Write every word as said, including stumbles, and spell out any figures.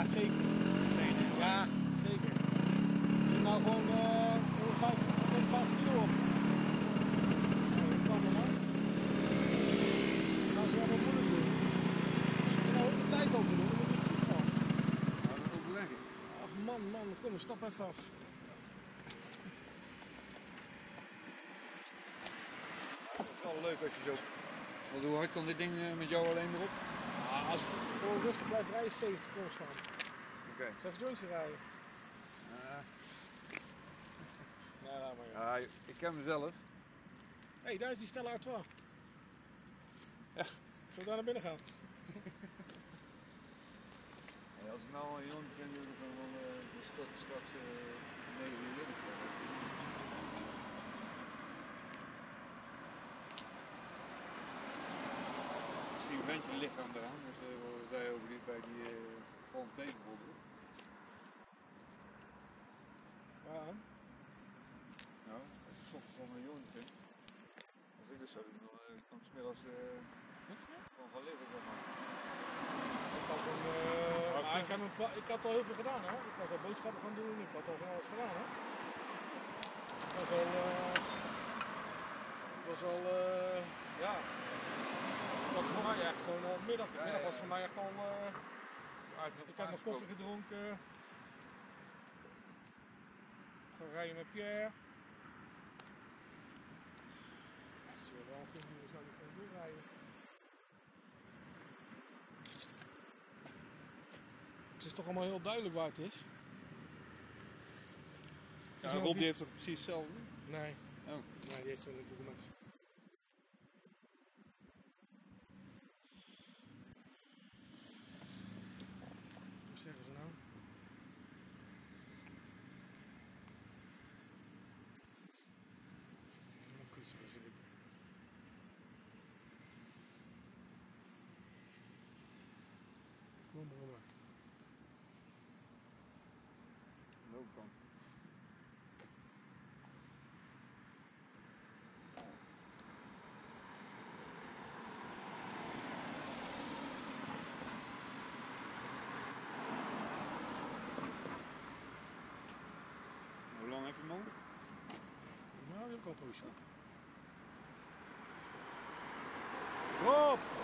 Ja, zeker. Ja, zeker. Er zit nou gewoon uh, honderdvijftig, honderdvijftig kilo op. Dat kan wel, man. Dat is wel wat moeilijk doen. We zitten nou op de tijd al te doen, daar moet ik niet goed van. Ja, we overleggen. Ach man, man, kom, stap even af. Dat is wel leuk als je zo... Want hoe hard kan dit ding met jou alleen erop? Ja, als ik gewoon rustig blijf rijden, zeventig constant. Oké. Zal even jointje rijden? Uh. Nee, laat maar. Ja, ik ken mezelf. Hé, hey, daar is die Stella Artois. Ja. Zullen we daar naar binnen gaan? Hey, als ik nou een jongen ken, dan kan wel uh, straks, straks uh, negen uur liggen. Misschien wend je lichaam eraan, dus we uh, zei over die, bij die uh, Frans B bijvoorbeeld. Ja. Nou, als je soms van een jongen kunt, als ik dat zou doen, dan uh, kan ik 's middags uh, gewoon gaan liggen. Zeg maar. Ik had, een, uh, ah, ik, heb een, ik had al heel veel gedaan, hè. Ik was al boodschappen gaan doen, ik had al van alles gedaan, hè. Ik was al, uh, ik was al, uh, ja. Het was voor mij echt gewoon al middag. Ja, middag ja, ja. was voor mij echt al, uh, ik had nog koffie gedronken. Gaan rijden met Pierre. Ja, het zullen wel een kunnen doen, we zouden gewoon doorrijden. Het is toch allemaal heel duidelijk waar het is. Het is Ja, Rob die heeft toch precies hetzelfde? Nee. Oh. Nee, die heeft een Google Maps. Wat zeggen ze nou? Oké, zo zeker. Kom maar, maar. De overkant. Hoe lang heb je hem al? Nou, die heb ik al een poosje. Hop!